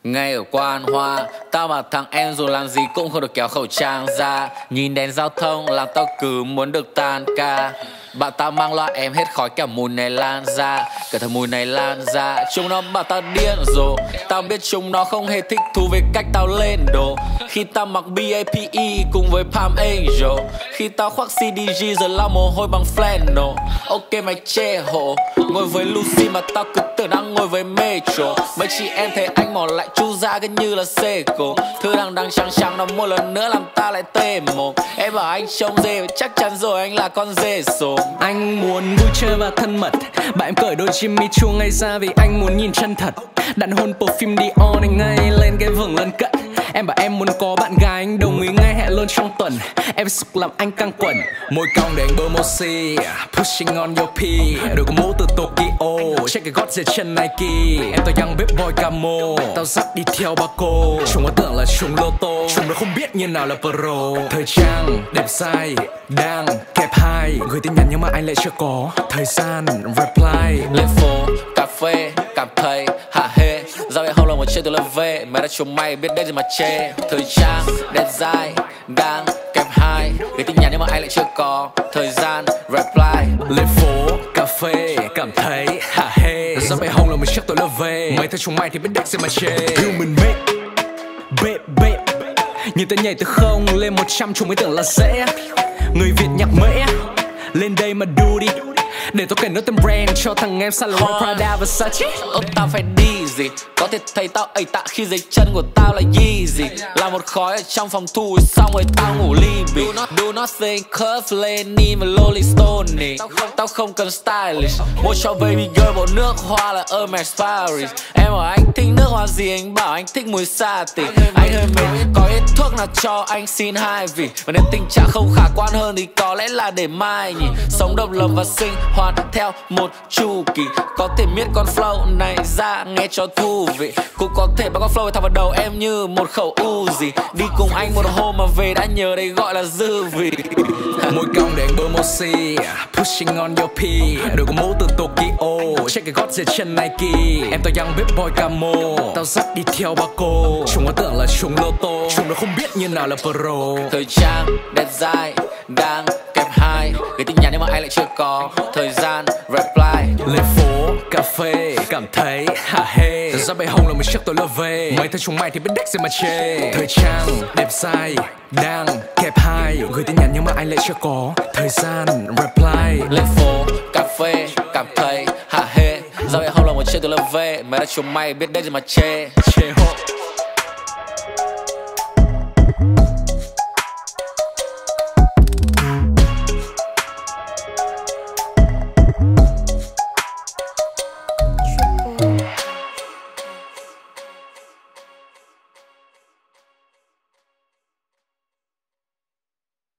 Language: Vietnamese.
Ngay ở quán hoa, tao bảo thằng em dù làm gì cũng không được kéo khẩu trang ra. Nhìn đèn giao thông làm tao cứ muốn được tan ca. Bạn tao mang loa em hết khói cả mùi này lan ra. Cả thời mùi này lan ra. Chúng nó bảo tao điên rồi. Tao biết chúng nó không hề thích thú với cách tao lên đồ. Khi tao mặc BAPE cùng với Palm Angel. Khi tao khoác CDG giờ lau mồ hôi bằng flannel. Ok mày chê hộ. Ngồi với Lucy mà tao cứ tưởng đang ngồi với Metro. Mấy chị em thấy anh mò lại chu ra cứ như là Seiko. Thứ đằng trắng trắng nó một lần nữa làm ta lại tê mồm. Em bảo anh trông dê chắc chắn rồi anh là con dê sồm. Anh muốn vui chơi và thân mật. Bạn em cởi đôi Jimmy Choo ngay ra vì anh muốn nhìn chân thật. Đạn hôn perfume Dior này ngay lên cái vầng lân cận. Em bảo em muốn có bạn gái, anh đồng ý ngay hẹn luôn trong tuần. Em sực làm anh căng quần. Môi cong để anh bơ mochi, pushing on your pee. Đồ có mũ từ Tokyo, check cái gót dưới chân Nike. Em tao young bếp boy camo, tao dắt đi theo ba cô. Chúng nó tưởng là chúng lô tô, chúng nó không biết như nào là pro. Thời trang đẹp dai, đang kẹp hai. Gửi tin nhắn nhưng mà anh lại chưa có thời gian reply. Lên phố, cà phê, cảm thấy hạ hê. Giao vậy không là một chuyện từ lời về. Mày đã chúng mày biết đây gì mà chê. Thời trang đẹp dai, đang kẹp hai. Gửi tin nhắn nhưng mà anh lại chưa có thời gian reply. Lên phố, cà phê, cảm thấy hạ hê. Giao vậy không là một chuyện từ lời về. Mày thấy chúng mày thì biết đây gì mà chê. Human babe. Nhìn ta nhảy từ 0 lên 100 chúng mới tưởng là dễ. Người Việt nhạc mễ, lên đây mà đu đi. Để tôi kể nốt tên brand cho thằng em Saint Laurent, Prada, Versace. Tao phải đi gì? Có thể thấy tao ẩy tạ khi dưới chân của tao là Yeezy. Là một khói ở trong phòng thu xong rồi tao ngủ ly bì. Do not think curve Lenny và Loli Stoney. Tao không cần stylish. Mua cho baby girl bộ nước hoa là Hermes Paris. Em hỏi anh thích nước hoa gì, anh bảo anh thích mùi sa tỉ. Anh hơi mệt, có ít thuốc nào cho anh xin 2 vị. Và nếu tình trạng không khả quan hơn thì có lẽ là để mai nhỉ. Sống độc lập và sinh hoạt theo một chu kỳ. Có thể miết con flow này ra nghe cho thú vị. Cũng có thể bắt con flow thọc vào đầu em như một khẩu Uzi. Đi cùng anh một hôm mà về đã nhớ đây gọi là dư vị. Môi cong để anh bơ mochi, pushing on your pee. Đồ có mũ từ Tokyo, check cái gót dưới chân Nike. Em tao young bếp boy camo, tao dắt đi theo ba cô. Chúng nó tưởng là chúng lô tô, chúng nó không biết như nào là pro. Thời trang đẹp dai, đang kẹp hai. Gửi tin nhắn nhưng mà anh lại chưa có thời gian reply. Lên phố, cà phê, cảm thấy hạ hê. Ra bày hông là một chiếc tôi lơ về. Mày thấy chúng mày thì biết đếch gì mà chê. Thời trang đẹp dai, đang kẹp hai. Gửi tin nhắn nhưng mà anh lại chưa có thời gian reply. Lên phố, cà phê, cảm thấy hạ hê. Ra bày hông là một chiếc tôi lơ về. Mày đã chúng mày biết đếch gì mà chê. Chê hộ.